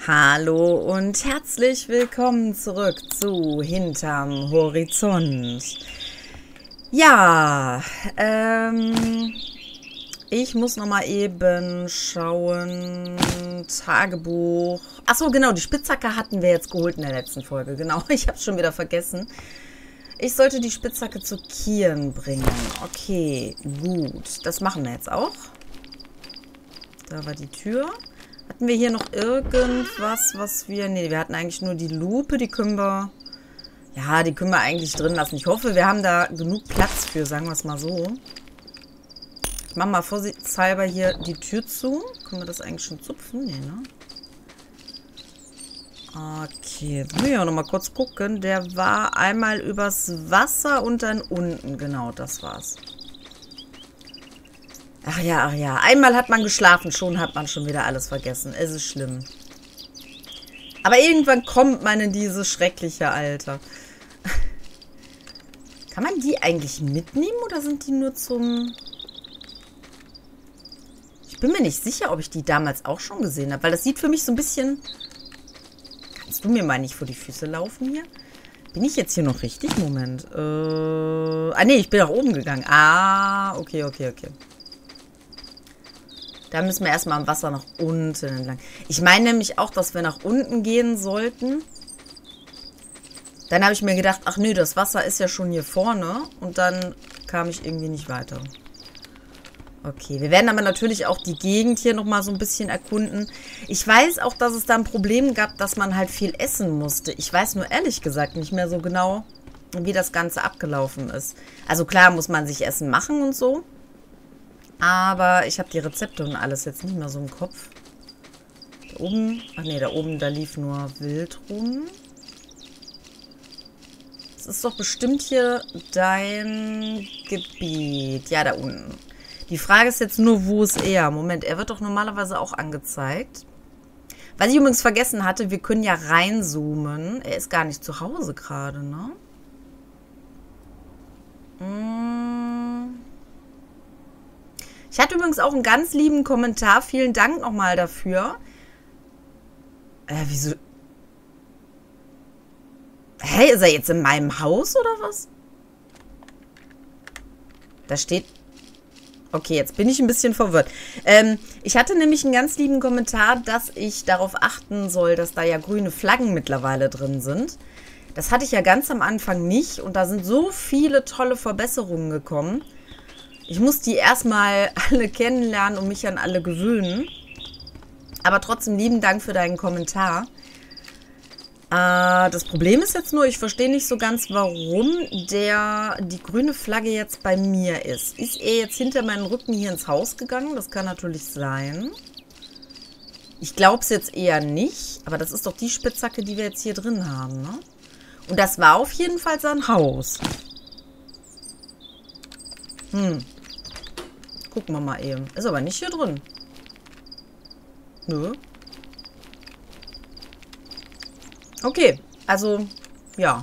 Hallo und herzlich willkommen zurück zu Hinterm Horizont. Ja, ich muss noch mal eben schauen. Tagebuch. Achso, genau, die Spitzhacke hatten wir jetzt geholt in der letzten Folge. Genau, ich habe es schon wieder vergessen. Ich sollte die Spitzhacke zu Kieren bringen. Okay, gut. Das machen wir jetzt auch. Da war die Tür. Hatten wir hier noch irgendwas, was wir... Nee, wir hatten eigentlich nur die Lupe. Die können wir... Ja, die können wir eigentlich drin lassen. Ich hoffe, wir haben da genug Platz für, sagen wir es mal so. Ich mache mal vorsichtshalber hier die Tür zu. Können wir das eigentlich schon zupfen? Nee, ne? Okay, jetzt muss ich auch noch mal kurz gucken. Der war einmal übers Wasser und dann unten. Genau, das war's. Ach ja, ach ja. Einmal hat man geschlafen, schon hat man schon wieder alles vergessen. Es ist schlimm. Aber irgendwann kommt man in dieses schreckliche Alter. Kann man die eigentlich mitnehmen oder sind die nur zum... Ich bin mir nicht sicher, ob ich die damals auch schon gesehen habe, weil das sieht für mich so ein bisschen... Kannst du mir mal nicht vor die Füße laufen hier? Bin ich jetzt hier noch richtig? Moment. Nee, ich bin nach oben gegangen. Ah, okay. Da müssen wir erstmal am Wasser nach unten entlang. Ich meine nämlich auch, dass wir nach unten gehen sollten. Dann habe ich mir gedacht, ach nö, das Wasser ist ja schon hier vorne. Und dann kam ich irgendwie nicht weiter. Okay, wir werden aber natürlich auch die Gegend hier nochmal so ein bisschen erkunden. Ich weiß auch, dass es da ein Problem gab, dass man halt viel essen musste. Ich weiß nur ehrlich gesagt nicht mehr so genau, wie das Ganze abgelaufen ist. Also klar muss man sich Essen machen und so. Aber ich habe die Rezepte und alles jetzt nicht mehr so im Kopf. Da oben, ach nee, da oben, da lief nur Wild rum. Das ist doch bestimmt hier dein Gebiet. Ja, da unten. Die Frage ist jetzt nur, wo ist er? Moment, er wird doch normalerweise auch angezeigt. Was ich übrigens vergessen hatte, wir können ja reinzoomen. Er ist gar nicht zu Hause gerade, ne? Ich hatte übrigens auch einen ganz lieben Kommentar. Vielen Dank nochmal dafür. Wieso? Hä, ist er jetzt in meinem Haus oder was? Da steht... Okay, jetzt bin ich ein bisschen verwirrt. Ich hatte nämlich einen ganz lieben Kommentar, dass ich darauf achten soll, dass da ja grüne Flaggen mittlerweile drin sind. Das hatte ich ja ganz am Anfang nicht und da sind so viele tolle Verbesserungen gekommen. Ich muss die erstmal alle kennenlernen und mich an alle gewöhnen. Aber trotzdem lieben Dank für deinen Kommentar. Das Problem ist jetzt nur, ich verstehe nicht so ganz, warum die grüne Flagge jetzt bei mir ist. Ist er jetzt hinter meinen Rücken hier ins Haus gegangen? Das kann natürlich sein. Ich glaube es jetzt eher nicht. Aber das ist doch die Spitzhacke, die wir jetzt hier drin haben, ne? Und das war auf jeden Fall sein Haus. Gucken wir mal eben. Ist aber nicht hier drin. Nö. Okay, also, ja.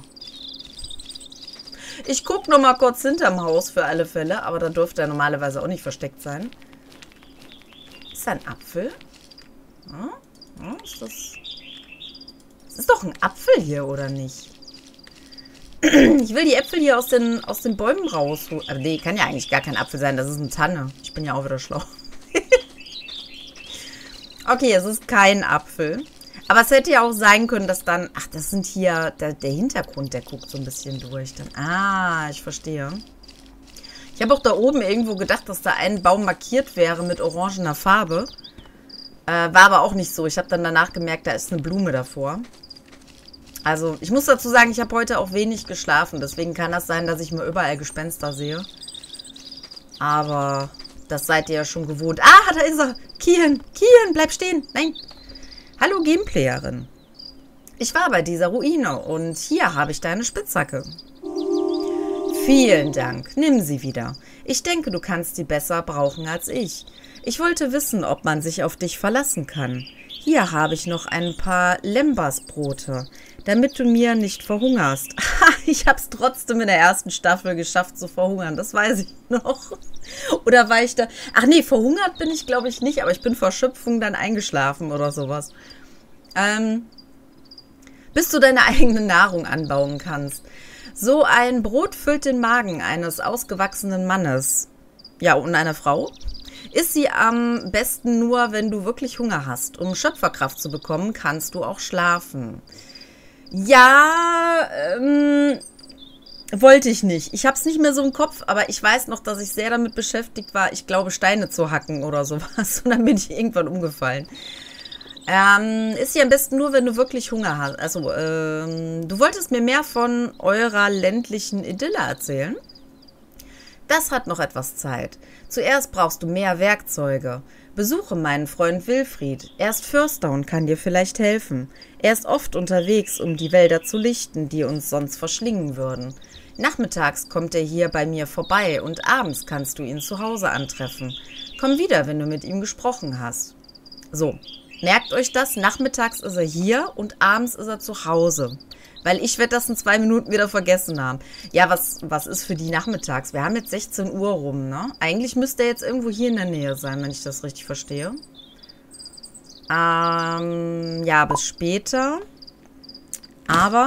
Ich gucke noch mal kurz hinterm Haus für alle Fälle, aber da dürfte er normalerweise auch nicht versteckt sein. Ist da ein Apfel? Ja, ist das... Das ist doch ein Apfel hier, oder nicht? Ich will die Äpfel hier aus den Bäumen rausholen. Aber nee, kann ja eigentlich gar kein Apfel sein, das ist eine Tanne. Ich bin ja auch wieder schlau. Okay, es ist kein Apfel. Aber es hätte ja auch sein können, dass dann... Ach, das sind hier... Der Hintergrund, der guckt so ein bisschen durch. Dann, ich verstehe. Ich habe auch da oben irgendwo gedacht, dass da ein Baum markiert wäre mit orangener Farbe. War aber auch nicht so. Ich habe dann danach gemerkt, da ist eine Blume davor. Also, ich muss dazu sagen, ich habe heute auch wenig geschlafen. Deswegen kann das sein, dass ich mir überall Gespenster sehe. Aber das seid ihr ja schon gewohnt. Ah, da ist er. Kian, bleib stehen. Nein. Hallo Gameplayerin. Ich war bei dieser Ruine und hier habe ich deine Spitzhacke. Vielen Dank. Nimm sie wieder. Ich denke, du kannst sie besser brauchen als ich. Ich wollte wissen, ob man sich auf dich verlassen kann. Hier habe ich noch ein paar Lembasbrote, damit du mir nicht verhungerst. Ich habe es trotzdem in der ersten Staffel geschafft zu verhungern, das weiß ich noch. Oder war ich da... Ach nee, verhungert bin ich glaube ich nicht, aber ich bin vor Erschöpfung dann eingeschlafen oder sowas. bis du deine eigene Nahrung anbauen kannst. So ein Brot füllt den Magen eines ausgewachsenen Mannes. Ja, und einer Frau? Isst sie am besten nur, wenn du wirklich Hunger hast. Um Schöpferkraft zu bekommen, kannst du auch schlafen. Ja, wollte ich nicht. Ich habe es nicht mehr so im Kopf, aber ich weiß noch, dass ich sehr damit beschäftigt war, ich glaube, Steine zu hacken oder sowas. Und dann bin ich irgendwann umgefallen. Ist sie am besten nur, wenn du wirklich Hunger hast. Also, du wolltest mir mehr von eurer ländlichen Idylle erzählen? Das hat noch etwas Zeit. Zuerst brauchst du mehr Werkzeuge. Besuche meinen Freund Wilfried. Er ist Förster und kann dir vielleicht helfen. Er ist oft unterwegs, um die Wälder zu lichten, die uns sonst verschlingen würden. Nachmittags kommt er hier bei mir vorbei und abends kannst du ihn zu Hause antreffen. Komm wieder, wenn du mit ihm gesprochen hast. So, merkt euch das, nachmittags ist er hier und abends ist er zu Hause. Weil ich werde das in 2 Minuten wieder vergessen haben. Ja, was ist für die nachmittags? Wir haben jetzt 16 Uhr rum, ne? Eigentlich müsste er jetzt irgendwo hier in der Nähe sein, wenn ich das richtig verstehe. Ja, bis später. Aber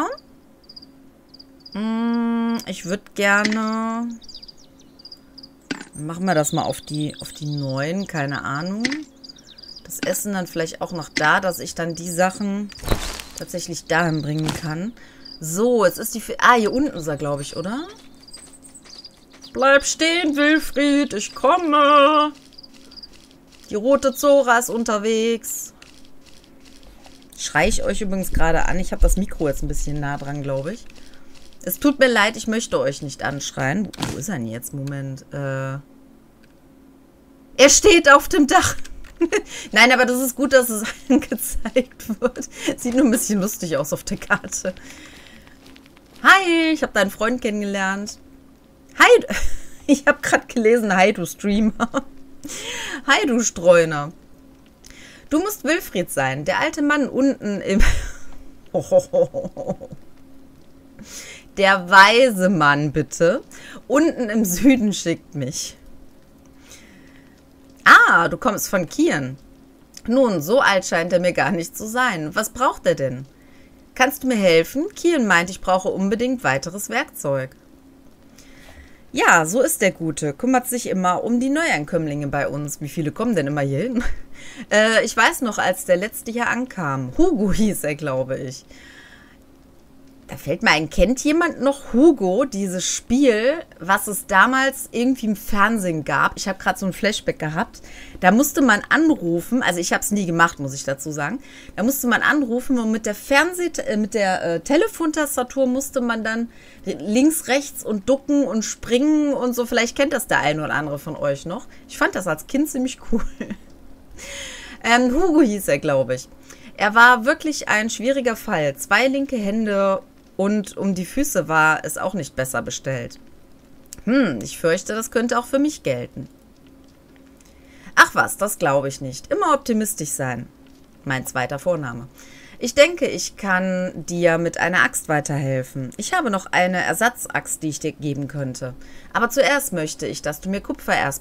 ich würde gerne... Machen wir das mal auf die 9, keine Ahnung. Das Essen dann vielleicht auch noch da, dass ich dann die Sachen tatsächlich dahin bringen kann. So, jetzt ist die... hier unten ist er, glaube ich, oder? Bleib stehen, Wilfried, ich komme. Die rote Zora ist unterwegs. Schreie ich euch übrigens gerade an. Ich habe das Mikro jetzt ein bisschen nah dran, glaube ich. Es tut mir leid, ich möchte euch nicht anschreien. Wo ist er denn jetzt? Moment. Er steht auf dem Dach. Nein, aber das ist gut, dass es angezeigt wird. Sieht nur ein bisschen lustig aus auf der Karte. Hi, ich habe deinen Freund kennengelernt. Hi, ich habe gerade gelesen, hi, du Streamer. Hi, du Streuner. Du musst Wilfried sein, der alte Mann unten im... Der weise Mann, bitte. Unten im Süden schickt mich. Ah, du kommst von Kieren. Nun, so alt scheint er mir gar nicht zu sein. Was braucht er denn? Kannst du mir helfen? Kieren meint, ich brauche unbedingt weiteres Werkzeug. Ja, so ist der Gute. Kümmert sich immer um die Neuankömmlinge bei uns. Wie viele kommen denn immer hier hin? Ich weiß noch, als der letzte hier ankam. Hugo hieß er, glaube ich. Da fällt mir ein, kennt jemand noch Hugo, dieses Spiel, was es damals irgendwie im Fernsehen gab? Ich habe gerade so ein Flashback gehabt. Da musste man anrufen, also ich habe es nie gemacht, muss ich dazu sagen. Da musste man anrufen und mit der Telefontastatur musste man dann links, rechts und ducken und springen und so. Vielleicht kennt das der eine oder andere von euch noch. Ich fand das als Kind ziemlich cool. Hugo hieß er, glaube ich. Er war wirklich ein schwieriger Fall. 2 linke Hände und um die Füße war es auch nicht besser bestellt. Ich fürchte, das könnte auch für mich gelten. Ach was, das glaube ich nicht. Immer optimistisch sein. Mein zweiter Vorname. Ich denke, ich kann dir mit einer Axt weiterhelfen. Ich habe noch eine Ersatzaxt, die ich dir geben könnte. Aber zuerst möchte ich, dass du mir Kupfererz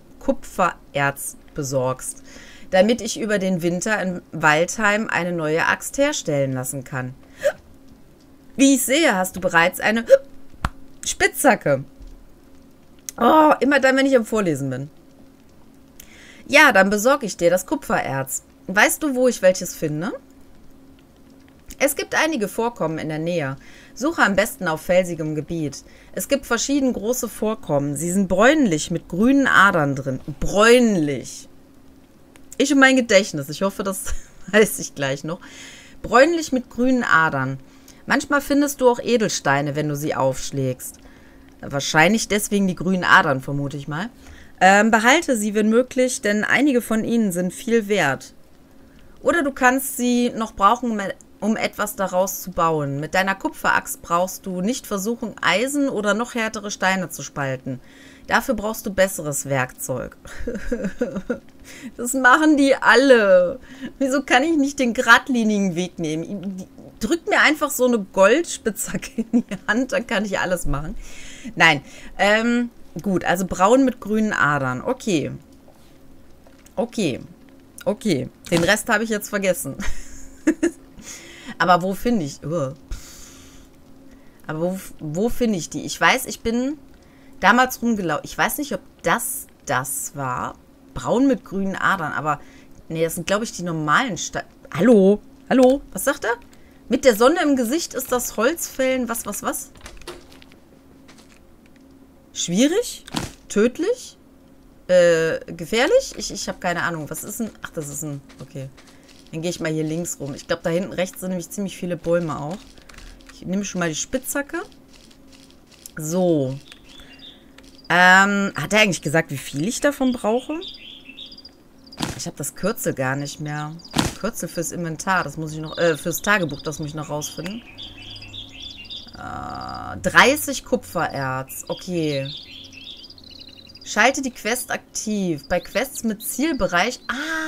besorgst, damit ich über den Winter in Waldheim eine neue Axt herstellen lassen kann. Wie ich sehe, hast du bereits eine Spitzhacke. Oh, immer dann, wenn ich am Vorlesen bin. Ja, dann besorge ich dir das Kupfererz. Weißt du, wo ich welches finde? Es gibt einige Vorkommen in der Nähe. Suche am besten auf felsigem Gebiet. Es gibt verschiedene große Vorkommen. Sie sind bräunlich mit grünen Adern drin. Bräunlich. Ich und mein Gedächtnis. Ich hoffe, das weiß ich gleich noch. Bräunlich mit grünen Adern. Manchmal findest du auch Edelsteine, wenn du sie aufschlägst. Wahrscheinlich deswegen die grünen Adern, vermute ich mal. Behalte sie, wenn möglich, denn einige von ihnen sind viel wert. Oder du kannst sie noch brauchen, um etwas daraus zu bauen. Mit deiner Kupferaxt brauchst du nicht versuchen, Eisen oder noch härtere Steine zu spalten. Dafür brauchst du besseres Werkzeug. Das machen die alle. Wieso kann ich nicht den geradlinigen Weg nehmen? Drück mir einfach so eine Goldspitzhacke in die Hand, dann kann ich alles machen. Nein, gut, also braun mit grünen Adern. Okay. Den Rest habe ich jetzt vergessen. Aber wo finde ich... Aber wo finde ich die? Ich weiß, ich bin damals rumgelaufen. Ich weiß nicht, ob das war. Braun mit grünen Adern. Aber nee, das sind, glaube ich, die normalen Hallo? Hallo? Was sagt er? Mit der Sonne im Gesicht ist das Holzfällen... Was? Schwierig? Tödlich? Gefährlich? Ich habe keine Ahnung. Was ist denn... Ach, das ist ein... Okay. Dann gehe ich mal hier links rum. Ich glaube, da hinten rechts sind nämlich ziemlich viele Bäume auch. Ich nehme schon mal die Spitzhacke. So. Hat er eigentlich gesagt, wie viel ich davon brauche? Ich habe das Kürzel gar nicht mehr. Kürzel fürs Inventar, das muss ich noch... fürs Tagebuch, das muss ich noch rausfinden. 30 Kupfererz. Okay. Schalte die Quest aktiv. Bei Quests mit Zielbereich...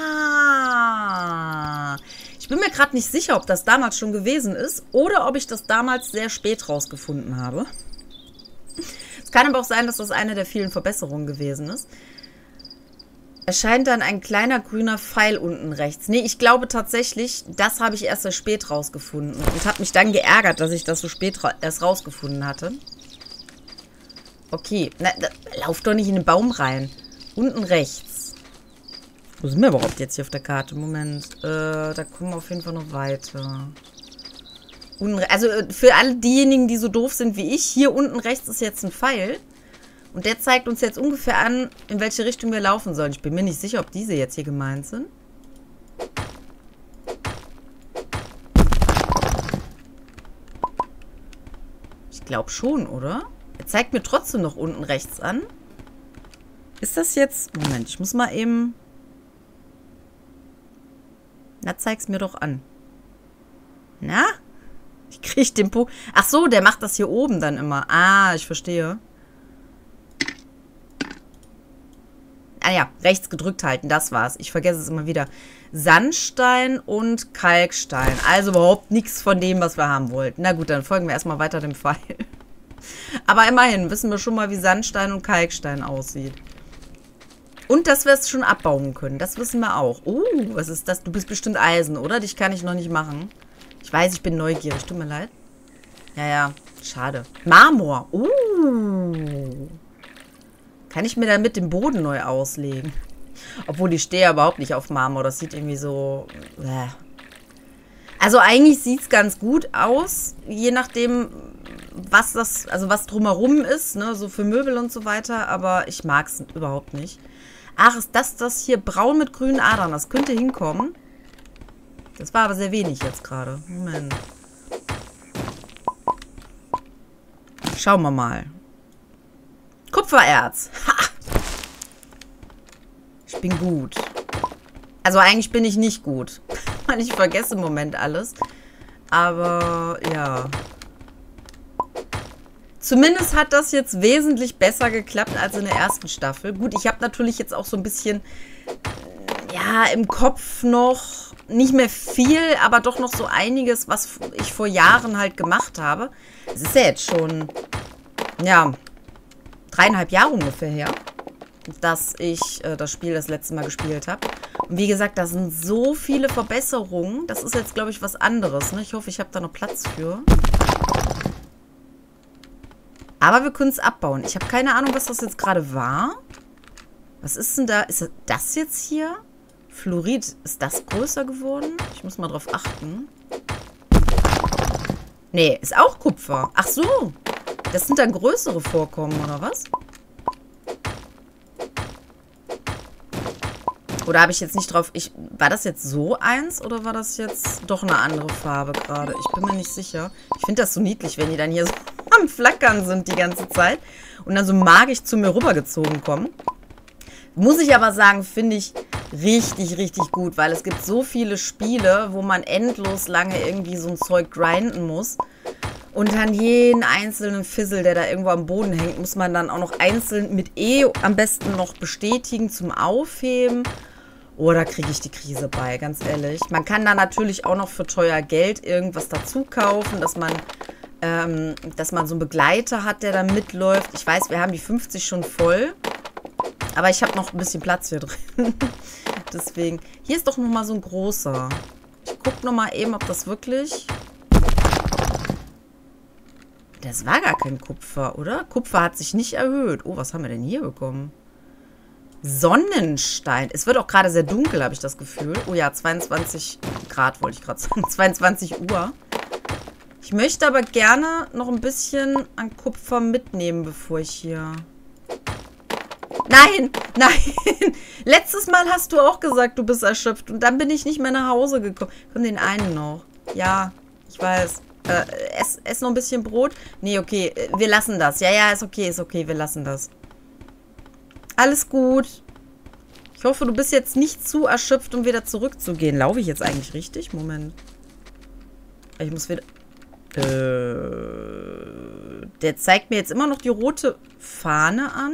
Ich bin mir gerade nicht sicher, ob das damals schon gewesen ist oder ob ich das damals sehr spät rausgefunden habe. Es kann aber auch sein, dass das eine der vielen Verbesserungen gewesen ist. Erscheint dann ein kleiner grüner Pfeil unten rechts. Nee, ich glaube tatsächlich, das habe ich erst sehr spät rausgefunden und habe mich dann geärgert, dass ich das so spät erst rausgefunden hatte. Okay, na, lauf doch nicht in den Baum rein. Unten rechts. Wo sind wir überhaupt jetzt hier auf der Karte? Moment, da kommen wir auf jeden Fall noch weiter. Also für alle diejenigen, die so doof sind wie ich, hier unten rechts ist jetzt ein Pfeil. Und der zeigt uns jetzt ungefähr an, in welche Richtung wir laufen sollen. Ich bin mir nicht sicher, ob diese jetzt hier gemeint sind. Ich glaube schon, oder? Er zeigt mir trotzdem noch unten rechts an. Ist das jetzt... Moment, ich muss mal eben... Na, zeig's mir doch an. Na? Ich krieg den Punkt... Ach so, der macht das hier oben dann immer. Ah, ich verstehe. Ah ja, rechts gedrückt halten, das war's. Ich vergesse es immer wieder. Sandstein und Kalkstein. Also überhaupt nichts von dem, was wir haben wollten. Na gut, dann folgen wir erstmal weiter dem Pfeil. Aber immerhin wissen wir schon mal, wie Sandstein und Kalkstein aussieht. Und dass wir es schon abbauen können. Das wissen wir auch. Oh, was ist das? Du bist bestimmt Eisen, oder? Dich kann ich noch nicht machen. Ich weiß, ich bin neugierig. Tut mir leid. Ja, ja. Schade. Marmor. Kann ich mir damit den Boden neu auslegen? Obwohl, ich stehe ja überhaupt nicht auf Marmor. Das sieht irgendwie so... Also eigentlich sieht es ganz gut aus. Je nachdem, was das... Also was drumherum ist, ne? So für Möbel und so weiter. Aber ich mag es überhaupt nicht. Ach, ist das hier braun mit grünen Adern? Das könnte hinkommen. Das war aber sehr wenig jetzt gerade. Moment. Schauen wir mal. Kupfererz. Ha! Ich bin gut. Also eigentlich bin ich nicht gut. Weil ich vergesse im Moment alles. Aber ja. Zumindest hat das jetzt wesentlich besser geklappt als in der ersten Staffel. Gut, ich habe natürlich jetzt auch so ein bisschen, ja, im Kopf noch nicht mehr viel, aber doch noch so einiges, was ich vor Jahren halt gemacht habe. Es ist ja jetzt schon, ja, 3,5 Jahre ungefähr her, dass ich das Spiel das letzte Mal gespielt habe. Und wie gesagt, da sind so viele Verbesserungen. Das ist jetzt, glaube ich, was anderes. Ne? Ich hoffe, ich habe da noch Platz für. Aber wir können es abbauen. Ich habe keine Ahnung, was das jetzt gerade war. Was ist denn da? Ist das jetzt hier? Fluorid. Ist das größer geworden? Ich muss mal drauf achten. Nee, ist auch Kupfer. Ach so. Das sind dann größere Vorkommen, oder was? Oder habe ich jetzt nicht drauf... War das jetzt so eins oder war das jetzt doch eine andere Farbe gerade? Ich bin mir nicht sicher. Ich finde das so niedlich, wenn die dann hier so am Flackern sind die ganze Zeit und dann so magisch zu mir rübergezogen kommen. Muss ich aber sagen, finde ich richtig, richtig gut, weil es gibt so viele Spiele, wo man endlos lange irgendwie so ein Zeug grinden muss. Und dann jeden einzelnen Fizzle, der da irgendwo am Boden hängt, muss man dann auch noch einzeln mit E am besten noch bestätigen zum Aufheben. Oh, da kriege ich die Krise bei, ganz ehrlich. Man kann da natürlich auch noch für teuer Geld irgendwas dazu kaufen, dass man so einen Begleiter hat, der da mitläuft. Ich weiß, wir haben die 50 schon voll. Aber ich habe noch ein bisschen Platz hier drin. Deswegen. Hier ist doch nochmal so ein großer. Ich gucke nochmal eben, ob das wirklich... Das war gar kein Kupfer, oder? Kupfer hat sich nicht erhöht. Oh, was haben wir denn hier bekommen? Sonnenstein. Es wird auch gerade sehr dunkel, habe ich das Gefühl. Oh ja, 22 Grad wollte ich gerade sagen. 22 Uhr. Ich möchte aber gerne noch ein bisschen an Kupfer mitnehmen, bevor ich hier... Nein, nein. Letztes Mal hast du auch gesagt, du bist erschöpft. Und dann bin ich nicht mehr nach Hause gekommen. Komm, den einen noch. Ja, ich weiß. Ess noch ein bisschen Brot. Nee, okay, wir lassen das. Ja, ja, ist okay, wir lassen das. Alles gut. Ich hoffe, du bist jetzt nicht zu erschöpft, um wieder zurückzugehen. Laufe ich jetzt eigentlich richtig? Moment. Ich muss wieder... Der zeigt mir jetzt immer noch die rote Fahne an.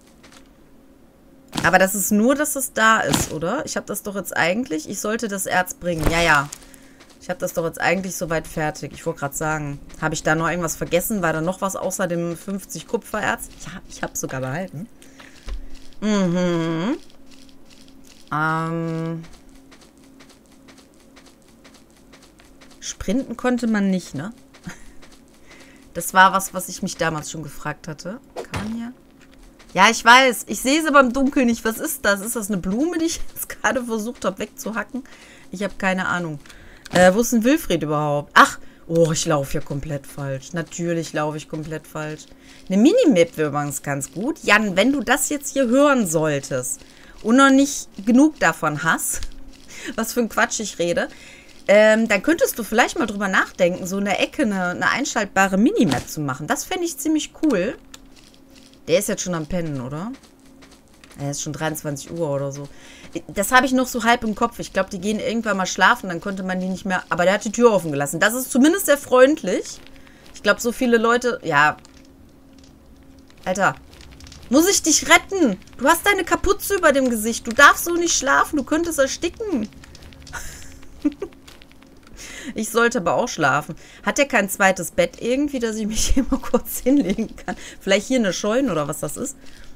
Aber das ist nur, dass es da ist, oder? Ich habe das doch jetzt eigentlich... Ich sollte das Erz bringen. Ja, ja. Ich habe das doch jetzt eigentlich soweit fertig. Ich wollte gerade sagen, habe ich da noch irgendwas vergessen? War da noch was außer dem 50 Kupfererz? Ja, ich habe es sogar behalten. Mhm. Sprinten konnte man nicht, ne? Das war was ich mich damals schon gefragt hatte. Kann man hier? Ja, ich weiß. Ich sehe sie aber im Dunkeln nicht. Was ist das? Ist das eine Blume, die ich jetzt gerade versucht habe wegzuhacken? Ich habe keine Ahnung. Wo ist denn Wilfried überhaupt? Ach, oh, ich laufe hier komplett falsch. Natürlich laufe ich komplett falsch. Eine Minimap wäre übrigens ganz gut. Jan, wenn du das jetzt hier hören solltest und noch nicht genug davon hast, was für ein Quatsch ich rede, dann könntest du vielleicht mal drüber nachdenken, so in der Ecke eine einschaltbare Minimap zu machen. Das fände ich ziemlich cool. Der ist jetzt schon am Pennen, oder? Er ist schon 23 Uhr oder so. Das habe ich noch so halb im Kopf. Ich glaube, die gehen irgendwann mal schlafen, dann konnte man die nicht mehr... Aber der hat die Tür offen gelassen. Das ist zumindest sehr freundlich. Ich glaube, so viele Leute... Ja. Alter. Muss ich dich retten? Du hast deine Kapuze über dem Gesicht. Du darfst so nicht schlafen. Du könntest ersticken. Ich sollte aber auch schlafen. Hat der kein zweites Bett irgendwie, dass ich mich hier mal kurz hinlegen kann? Vielleicht hier eine Scheune oder was das ist?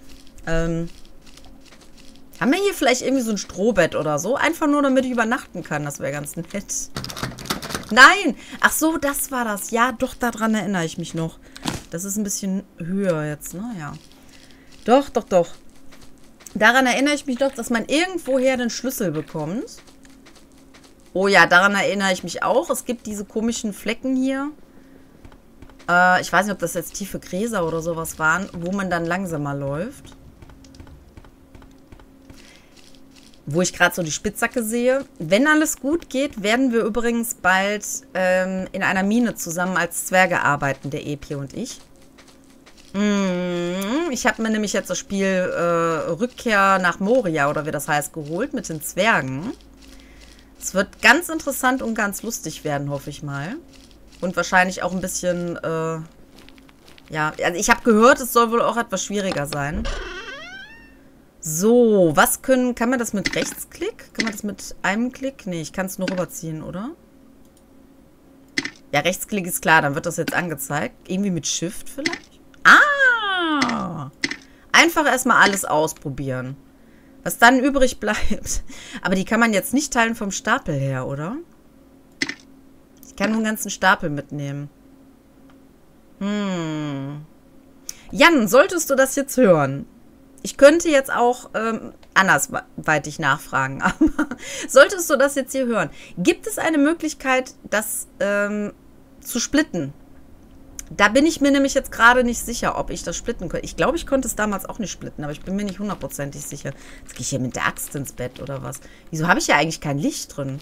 Haben wir hier vielleicht irgendwie so ein Strohbett oder so? Einfach nur, damit ich übernachten kann. Das wäre ganz nett. Nein! Ach so, das war das. Ja, doch, daran erinnere ich mich noch. Das ist ein bisschen höher jetzt, ne? Ja. Doch, doch, doch. Daran erinnere ich mich doch, dass man irgendwoher den Schlüssel bekommt. Oh ja, daran erinnere ich mich auch. Es gibt diese komischen Flecken hier. Ich weiß nicht, ob das jetzt tiefe Gräser oder sowas waren, wo man dann langsamer läuft. Wo ich gerade so die Spitzhacke sehe. Wenn alles gut geht, werden wir übrigens bald in einer Mine zusammen als Zwerge arbeiten, der Epi und ich. Ich habe mir nämlich jetzt das Spiel Rückkehr nach Moria, oder wie das heißt, geholt mit den Zwergen. Es wird ganz interessant und ganz lustig werden, hoffe ich mal. Und wahrscheinlich auch ein bisschen, ja, also ich habe gehört, es soll wohl auch etwas schwieriger sein. So, was kann man das mit Rechtsklick? Kann man das mit einem Klick? Nee, ich kann es nur rüberziehen, oder? Ja, Rechtsklick ist klar, dann wird das jetzt angezeigt. Irgendwie mit Shift vielleicht? Ah! Einfach erstmal alles ausprobieren. Was dann übrig bleibt. Aber die kann man jetzt nicht teilen vom Stapel her, oder? Ich kann nur einen ganzen Stapel mitnehmen. Jan, solltest du das jetzt hören? Ich könnte jetzt auch andersweitig nachfragen, aber solltest du das jetzt hier hören? Gibt es eine Möglichkeit, das zu splitten? Da bin ich mir nämlich jetzt gerade nicht sicher, ob ich das splitten könnte. Ich glaube, ich konnte es damals auch nicht splitten, aber ich bin mir nicht hundertprozentig sicher. Jetzt gehe ich hier mit der Axt ins Bett oder was? Wieso habe ich ja eigentlich kein Licht drin?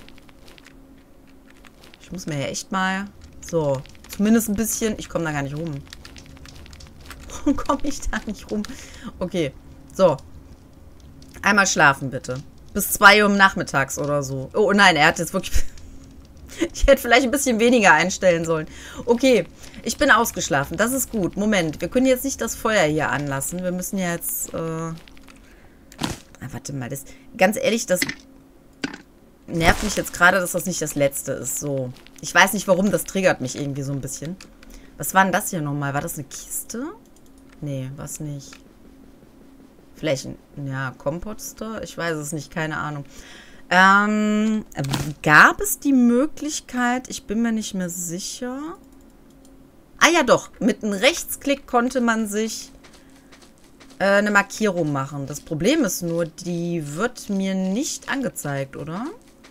Ich muss mir ja echt mal... So, zumindest ein bisschen... Ich komme da gar nicht rum. Warum komme ich da nicht rum? Okay, so. Einmal schlafen, bitte. Bis 2 Uhr nachmittags oder so. Oh nein, er hat jetzt wirklich... Ich hätte vielleicht ein bisschen weniger einstellen sollen. Okay, ich bin ausgeschlafen. Das ist gut. Moment, wir können jetzt nicht das Feuer hier anlassen. Wir müssen ja jetzt... warte mal, das... Ganz ehrlich, das nervt mich jetzt gerade, dass das nicht das Letzte ist. So. Ich weiß nicht, warum. Das triggert mich irgendwie so ein bisschen. Was war denn das hier nochmal? War das eine Kiste? Nee, was nicht. Vielleicht ein... Ja, Komposter? Ich weiß es nicht. Keine Ahnung. Gab es die Möglichkeit, ich bin mir nicht mehr sicher. Ah ja doch, mit einem Rechtsklick konnte man sich eine Markierung machen. Das Problem ist nur, die wird mir nicht angezeigt, oder?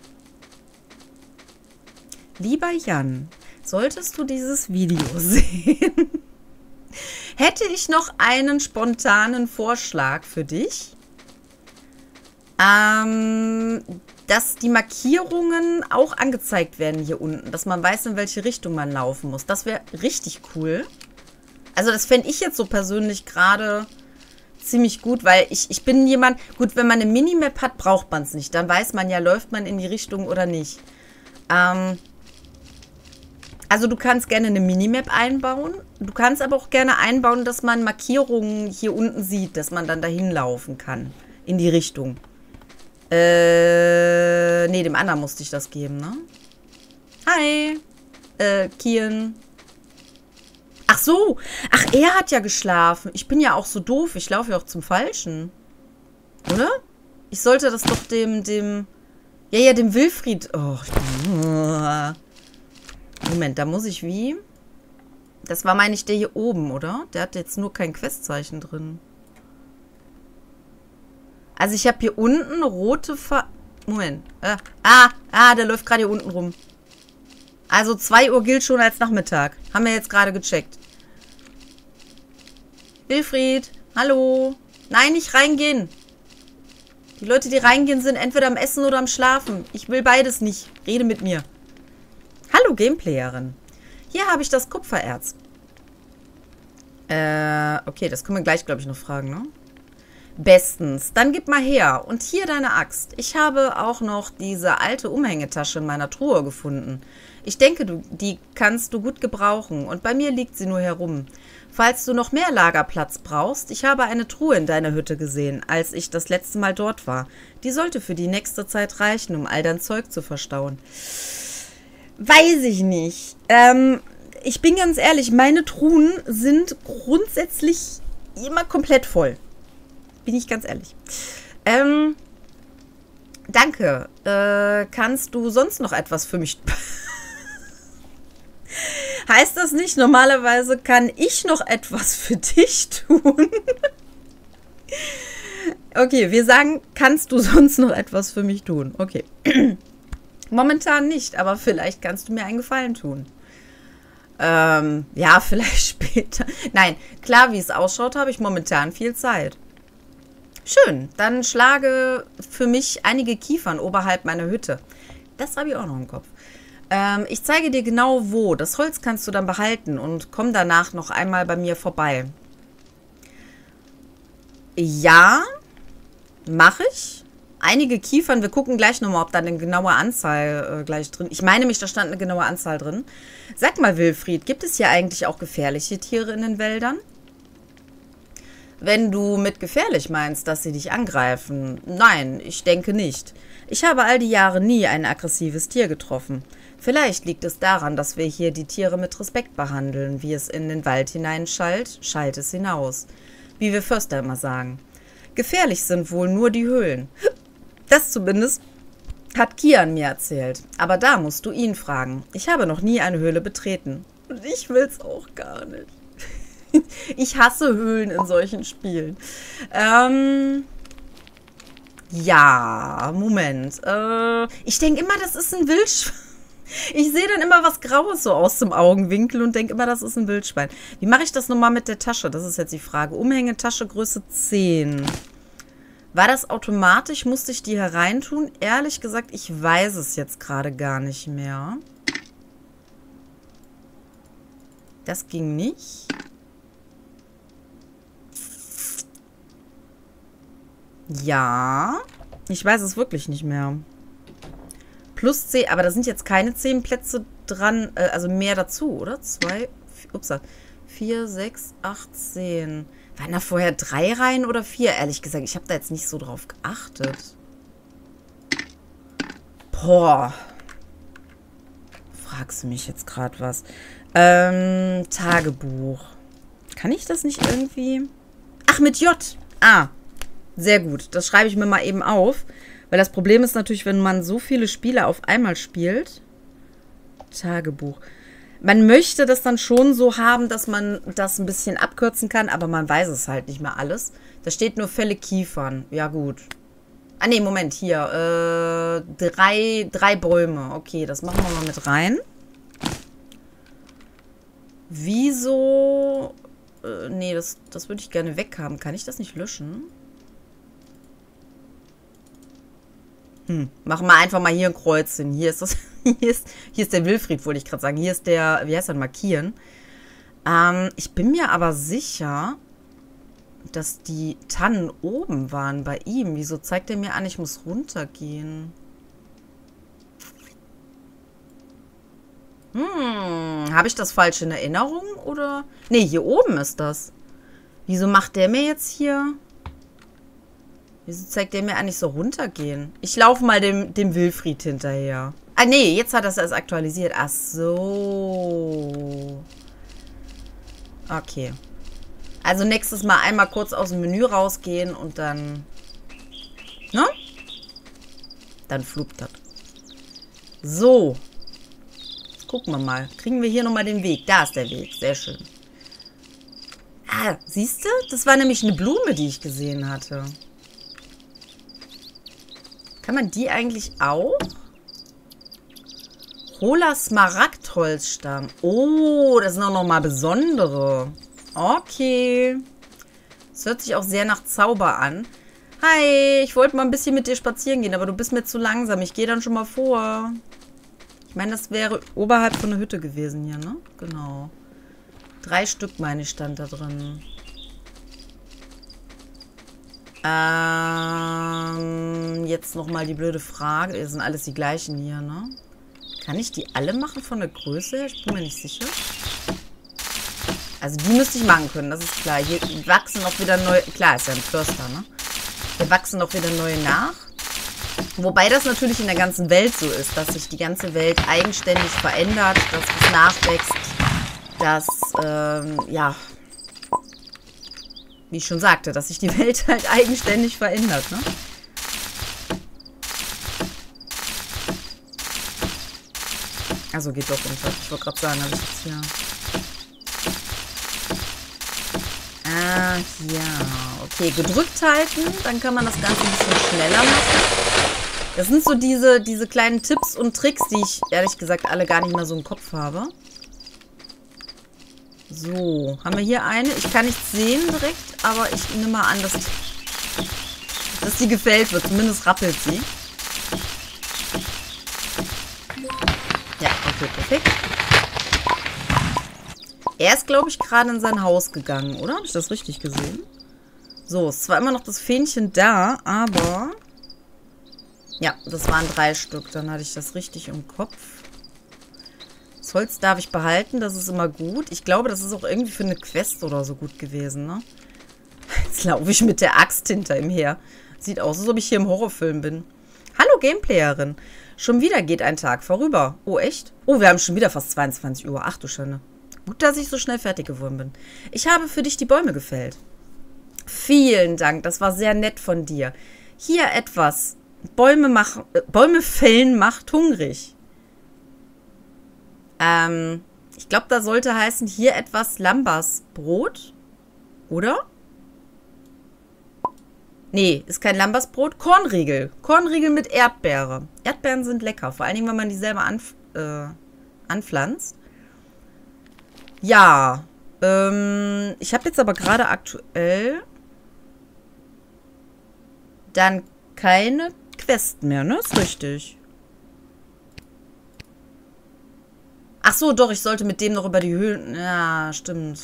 Lieber Jan, solltest du dieses Video sehen, hätte ich noch einen spontanen Vorschlag für dich. Dass die Markierungen auch angezeigt werden hier unten. Dass man weiß, in welche Richtung man laufen muss. Das wäre richtig cool. Also das fände ich jetzt so persönlich gerade ziemlich gut, weil ich bin jemand, gut, wenn man eine Minimap hat, braucht man es nicht. Dann weiß man ja, läuft man in die Richtung oder nicht. Also du kannst gerne eine Minimap einbauen. Du kannst aber auch gerne einbauen, dass man Markierungen hier unten sieht, dass man dann dahin laufen kann. In die Richtung. Nee, dem anderen musste ich das geben, ne? Hi. Kian. Ach so. Ach, er hat ja geschlafen. Ich bin ja auch so doof. Ich laufe ja auch zum Falschen. Oder? Ich sollte das doch dem... Ja, dem Wilfried... Oh, Moment, da muss ich wie? Das war, meine ich, der hier oben, oder? Der hat jetzt nur kein Questzeichen drin. Also ich habe hier unten rote Moment. Der läuft gerade hier unten rum. Also 2 Uhr gilt schon als Nachmittag. Haben wir jetzt gerade gecheckt. Wilfried, hallo. Nein, nicht reingehen. Die Leute, die reingehen, sind entweder am Essen oder am Schlafen. Ich will beides nicht. Rede mit mir. Hallo, Gameplayerin. Hier habe ich das Kupfererz. Okay, das können wir gleich, glaube ich, noch fragen, ne? Bestens. Dann gib mal her. Und hier deine Axt. Ich habe auch noch diese alte Umhängetasche in meiner Truhe gefunden. Ich denke, die kannst du gut gebrauchen. Und bei mir liegt sie nur herum. Falls du noch mehr Lagerplatz brauchst, ich habe eine Truhe in deiner Hütte gesehen, als ich das letzte Mal dort war. Die sollte für die nächste Zeit reichen, um all dein Zeug zu verstauen. Weiß ich nicht. Ich bin ganz ehrlich, meine Truhen sind grundsätzlich immer komplett voll. Bin ich ganz ehrlich. Danke. Kannst du sonst noch etwas für mich... Heißt das nicht, normalerweise kann ich noch etwas für dich tun? Okay, wir sagen, kannst du sonst noch etwas für mich tun? Okay. Momentan nicht, aber vielleicht kannst du mir einen Gefallen tun. Ja, vielleicht später. Nein, klar, wie es ausschaut, habe ich momentan viel Zeit. Schön, dann schlage für mich einige Kiefern oberhalb meiner Hütte. Das habe ich auch noch im Kopf. Ich zeige dir genau wo. Das Holz kannst du dann behalten und komm danach noch einmal bei mir vorbei. Ja, mache ich. Einige Kiefern, wir gucken gleich nochmal, ob da eine genaue Anzahl gleich drin... Ich meine mich, da stand eine genaue Anzahl drin. Sag mal, Wilfried, gibt es hier eigentlich auch gefährliche Tiere in den Wäldern? Wenn du mit gefährlich meinst, dass sie dich angreifen, nein, ich denke nicht. Ich habe all die Jahre nie ein aggressives Tier getroffen. Vielleicht liegt es daran, dass wir hier die Tiere mit Respekt behandeln. Wie es in den Wald hineinschallt, schallt es hinaus. Wie wir Förster immer sagen. Gefährlich sind wohl nur die Höhlen. Das zumindest hat Kian mir erzählt. Aber da musst du ihn fragen. Ich habe noch nie eine Höhle betreten. Und ich will's auch gar nicht. Ich hasse Höhlen in solchen Spielen. Ja, Moment. Ich denke immer, das ist ein Wildschwein. Ich sehe dann immer was Graues so aus dem Augenwinkel und denke immer, das ist ein Wildschwein. Wie mache ich das nochmal mit der Tasche? Das ist jetzt die Frage. Umhängetasche Größe 10. War das automatisch? Musste ich die hereintun? Ehrlich gesagt, ich weiß es jetzt gerade gar nicht mehr. Das ging nicht. Ja, ich weiß es wirklich nicht mehr. Plus 10, aber da sind jetzt keine 10 Plätze dran, also mehr dazu, oder? 2, 4, 6, 8, 10. Waren da vorher 3 Reihen oder 4? Ehrlich gesagt, ich habe da jetzt nicht so drauf geachtet. Boah. Fragst du mich jetzt gerade was? Tagebuch. Kann ich das nicht irgendwie... Ach, mit J. Ah, sehr gut. Das schreibe ich mir mal eben auf. Weil das Problem ist natürlich, wenn man so viele Spiele auf einmal spielt. Tagebuch. Man möchte das dann schon so haben, dass man das ein bisschen abkürzen kann, aber man weiß es halt nicht mehr alles. Da steht nur Fälle Kiefern. Ja, gut. Ah, nee, Moment, hier. 3 Bäume. Okay, das machen wir mal mit rein. Wieso? Nee, das würde ich gerne weghaben. Kann ich das nicht löschen? Machen wir einfach mal hier ein Kreuz hin. Hier ist das. Hier ist der Wilfried, wollte ich gerade sagen. Hier ist der, wie heißt das, markieren. Ich bin mir aber sicher, dass die Tannen oben waren bei ihm. Wieso zeigt er mir an, ich muss runtergehen? Habe ich das falsch in Erinnerung, oder? Nee, hier oben ist das. Wieso macht der mir jetzt hier... Wieso zeigt der mir an, ich soll runtergehen? Ich laufe mal dem Wilfried hinterher. Ah, nee, jetzt hat er es erst aktualisiert. Ach so. Okay. Also nächstes Mal einmal kurz aus dem Menü rausgehen und dann... Ne? Dann flugt das. So. Jetzt gucken wir mal. Kriegen wir hier nochmal den Weg? Da ist der Weg. Sehr schön. Ah, siehst du? Das war nämlich eine Blume, die ich gesehen hatte. Kann man die eigentlich auch? Hohler Smaragdholzstamm. Oh, das sind auch nochmal besondere. Okay. Das hört sich auch sehr nach Zauber an. Hi, ich wollte mal ein bisschen mit dir spazieren gehen, aber du bist mir zu langsam. Ich gehe dann schon mal vor. Ich meine, das wäre oberhalb von der Hütte gewesen hier, ne? Genau. 3 Stück, meine ich, stand da drin. Jetzt nochmal die blöde Frage. Das sind alles die gleichen hier, ne? Kann ich die alle machen von der Größe her? Ich bin mir nicht sicher. Also die müsste ich machen können, das ist klar. Hier wachsen noch wieder neue... Klar, ist ja ein Förster, ne? Hier wachsen noch wieder neue nach. Wobei das natürlich in der ganzen Welt so ist, dass sich die ganze Welt eigenständig verändert, dass es nachwächst, dass, ja... Wie ich schon sagte, dass sich die Welt halt eigenständig verändert, ne? Also geht doch unter. Ich wollte gerade sagen, habe ich jetzt hier... Ah, ja. Okay, gedrückt halten. Dann kann man das Ganze ein bisschen schneller machen. Das sind so diese kleinen Tipps und Tricks, die ich ehrlich gesagt alle gar nicht mehr so im Kopf habe. So, haben wir hier eine. Ich kann nichts sehen direkt, aber ich nehme mal an, dass sie gefällt wird. Zumindest rappelt sie. Ja, okay, perfekt. Er ist, glaube ich, gerade in sein Haus gegangen, oder? Habe ich das richtig gesehen? So, ist zwar immer noch das Fähnchen da, aber... Ja, das waren 3 Stück. Dann hatte ich das richtig im Kopf. Das Holz darf ich behalten, das ist immer gut. Ich glaube, das ist auch irgendwie für eine Quest oder so gut gewesen, ne? Jetzt laufe ich mit der Axt hinter ihm her. Sieht aus, als ob ich hier im Horrorfilm bin. Hallo, Gameplayerin. Schon wieder geht ein Tag vorüber. Oh, echt? Oh, wir haben schon wieder fast 22 Uhr. Ach du Schande. Gut, dass ich so schnell fertig geworden bin. Ich habe für dich die Bäume gefällt. Vielen Dank, das war sehr nett von dir. Hier etwas. Bäume fällen macht hungrig. Ich glaube, da sollte heißen, hier etwas Lambersbrot. Oder? Nee, ist kein Lambersbrot. Kornriegel. Kornriegel mit Erdbeere. Erdbeeren sind lecker. Vor allen Dingen, wenn man die selber anpflanzt. Ja. Ich habe jetzt aber gerade aktuell dann keine Quest mehr, ne? Ist richtig. Ach so, doch, ich sollte mit dem noch über die Höhlen... Ja, stimmt.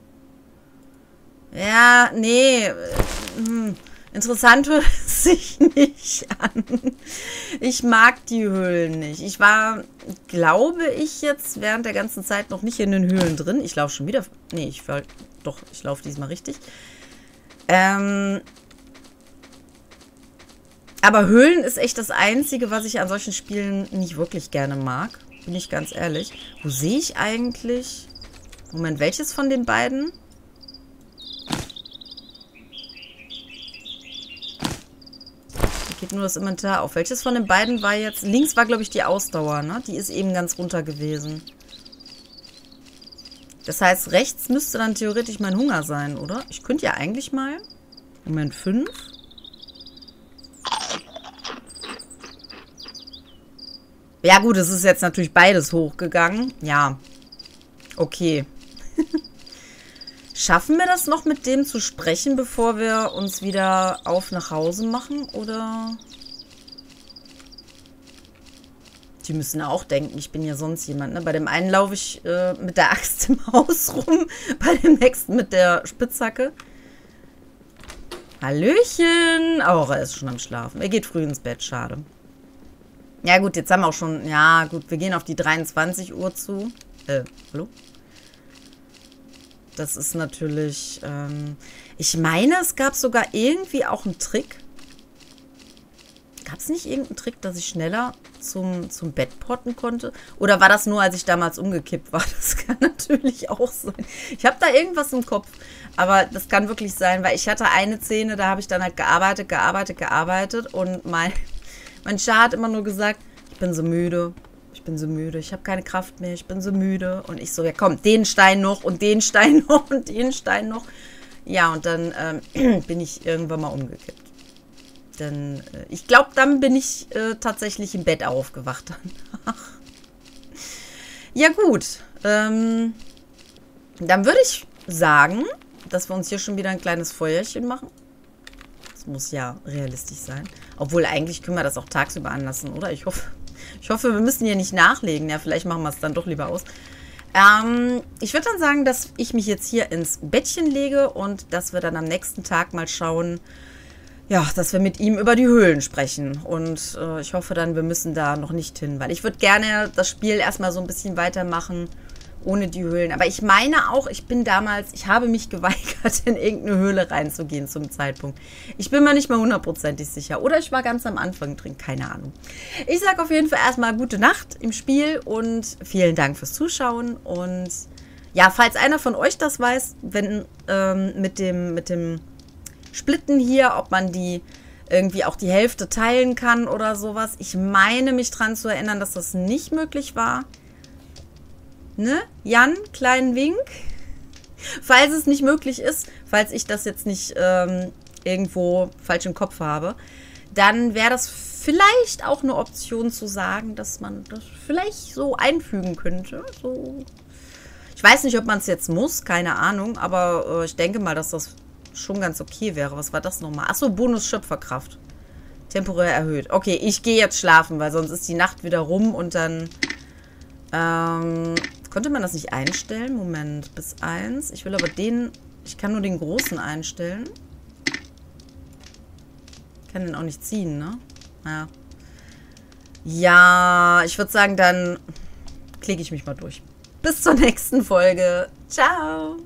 Ja, nee. Interessant hört es sich nicht an. Ich mag die Höhlen nicht. Ich war, glaube ich, jetzt während der ganzen Zeit noch nicht in den Höhlen drin. Ich laufe schon wieder... Nee, ich laufe diesmal richtig. Aber Höhlen ist echt das Einzige, was ich an solchen Spielen nicht wirklich gerne mag. Bin ich ganz ehrlich. Wo sehe ich eigentlich... Moment, welches von den beiden? heb nur das Inventar auf. Welches von den beiden war jetzt? Links war, glaube ich, die Ausdauer, ne? Die ist eben ganz runter gewesen. Das heißt, rechts müsste dann theoretisch mein Hunger sein, oder? Ich könnte ja eigentlich mal... Moment, 5. Ja gut, es ist jetzt natürlich beides hochgegangen. Ja. Okay. Schaffen wir das noch, mit dem zu sprechen, bevor wir uns wieder auf nach Hause machen? Oder? Die müssen auch denken, ich bin ja sonst jemand. Ne? Bei dem einen laufe ich mit der Axt im Haus rum, bei dem nächsten mit der Spitzhacke. Hallöchen! Oh, er ist schon am Schlafen. Er geht früh ins Bett, schade. Ja gut, jetzt haben wir auch schon... Ja gut, wir gehen auf die 23 Uhr zu. Hallo? Das ist natürlich... ich meine, es gab sogar irgendwie auch einen Trick. Gab es nicht irgendeinen Trick, dass ich schneller zum Bett porten konnte? Oder war das nur, als ich damals umgekippt war? Das kann natürlich auch sein. Ich habe da irgendwas im Kopf. Aber das kann wirklich sein, weil ich hatte eine Szene, da habe ich dann halt gearbeitet. Und mein Char hat immer nur gesagt, ich bin so müde. Ich habe keine Kraft mehr, ich bin so müde. Und ich so, ja komm, den Stein noch und den Stein noch und den Stein noch. Ja, und dann bin ich irgendwann mal umgekippt. Denn ich glaube, dann bin ich tatsächlich im Bett aufgewacht. Ja gut, dann würde ich sagen, dass wir uns hier schon wieder ein kleines Feuerchen machen. Das muss ja realistisch sein. Obwohl, eigentlich können wir das auch tagsüber anlassen, oder? Ich hoffe, wir müssen hier nicht nachlegen. Ja, vielleicht machen wir es dann doch lieber aus. Ich würde dann sagen, dass ich mich jetzt hier ins Bettchen lege und dass wir dann am nächsten Tag mal schauen, ja, dass wir mit ihm über die Höhlen sprechen. Und ich hoffe dann, wir müssen da noch nicht hin, weil ich würde gerne das Spiel erstmal so ein bisschen weitermachen, ohne die Höhlen. Aber ich meine auch, ich habe mich geweigert, in irgendeine Höhle reinzugehen zum Zeitpunkt. Ich bin mir nicht mal hundertprozentig sicher. Oder ich war ganz am Anfang drin, keine Ahnung. Ich sage auf jeden Fall erstmal gute Nacht im Spiel und vielen Dank fürs Zuschauen. Und ja, falls einer von euch das weiß, wenn mit dem Splitten hier, ob man die irgendwie auch die Hälfte teilen kann oder sowas. Ich meine mich dran zu erinnern, dass das nicht möglich war. Ne? Jan, kleinen Wink. Falls es nicht möglich ist, falls ich das jetzt nicht irgendwo falsch im Kopf habe, dann wäre das vielleicht auch eine Option zu sagen, dass man das vielleicht so einfügen könnte. So. Ich weiß nicht, ob man es jetzt muss, keine Ahnung, aber ich denke mal, dass das schon ganz okay wäre. Was war das nochmal? Achso, Bonus Schöpferkraft. Temporär erhöht. Okay, ich gehe jetzt schlafen, weil sonst ist die Nacht wieder rum und dann... konnte man das nicht einstellen? Moment, bis 1. Ich will aber den... Ich kann nur den großen einstellen. Ich kann den auch nicht ziehen, ne? Ja. Ja, ich würde sagen, dann klicke ich mich mal durch. Bis zur nächsten Folge. Ciao!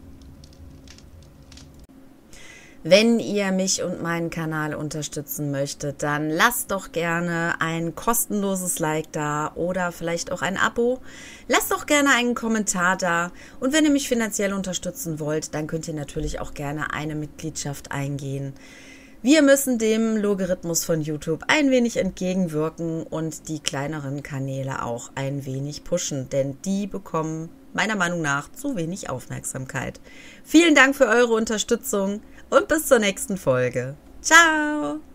Wenn ihr mich und meinen Kanal unterstützen möchtet, dann lasst doch gerne ein kostenloses Like da oder vielleicht auch ein Abo. Lasst doch gerne einen Kommentar da. Und wenn ihr mich finanziell unterstützen wollt, dann könnt ihr natürlich auch gerne eine Mitgliedschaft eingehen. Wir müssen dem Logarithmus von YouTube ein wenig entgegenwirken und die kleineren Kanäle auch ein wenig pushen, denn die bekommen meiner Meinung nach zu wenig Aufmerksamkeit. Vielen Dank für eure Unterstützung und bis zur nächsten Folge. Ciao!